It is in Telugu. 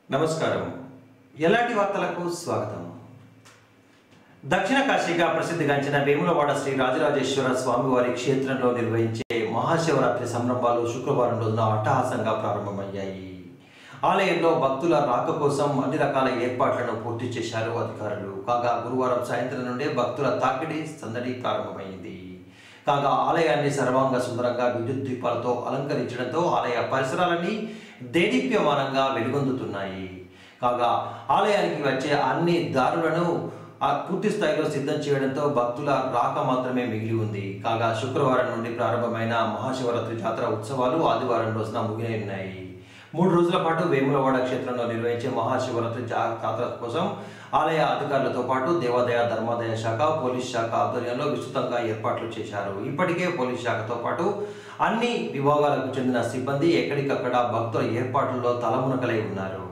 నమస్కారం. ఎలాంటి వార్తలకు స్వాగతం. దక్షిణ కాశీగా ప్రసిద్ధిగాంచిన వేములవాడ శ్రీ రాజరాజేశ్వర స్వామివారి క్షేత్రంలో నిర్వహించే మహాశివరాత్రి సంబరాలు శుక్రవారం రోజున అట్టహాసంగా ప్రారంభమయ్యాయి. ఆలయంలో భక్తుల రాక కోసం అన్ని రకాల ఏర్పాట్లను పూర్తి చేశారు అధికారులు. కాగా గురువారం సాయంత్రం నుండే భక్తుల తాకిడి సందడి ప్రారంభమైంది. కాగా ఆలయాన్ని సర్వాంగ సుందరంగా విద్యుత్ దీపాలతో అలంకరించడంతో ఆలయ పరిసరాలన్నీ దేదీప్యమానంగా వెలుగొందుతున్నాయి. కాగా ఆలయానికి వచ్చే అన్ని దారులను పూర్తి స్థాయిలో సిద్ధం చేయడంతో భక్తుల రాక మాత్రమే మిగిలి ఉంది. కాగా శుక్రవారం నుండి ప్రారంభమైన మహాశివరాత్రి జాతర ఉత్సవాలు ఆదివారం రోజున ముగియనున్నాయి. 3 రోజుల పాటు వేములవాడ క్షేత్రంలో నిర్వహించే మహాశివరాత్రి జాతర కోసం ఆలయ అధికారులతో పాటు దేవాదాయ ధర్మాదాయ శాఖ, పోలీస్ శాఖ ఆధ్వర్యంలో విస్తృతంగా ఏర్పాట్లు చేశారు. ఇప్పటికే పోలీస్ శాఖతో పాటు అన్ని విభాగాలకు చెందిన సిబ్బంది ఎక్కడికక్కడ భక్తుల ఏర్పాట్లలో తలమునకలై ఉన్నారు.